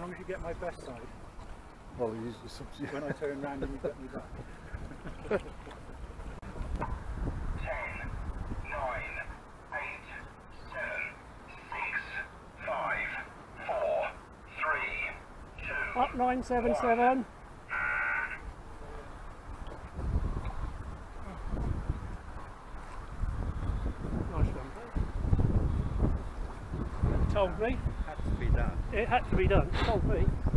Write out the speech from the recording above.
long as you get my best side. Well, it's up to you. When I turn round and you get me back. 10, 9, 8, 7, 6, 5, 4, 3, 2. Up 977. Nice one. Told me. Had to be done. It had to be done. Told me.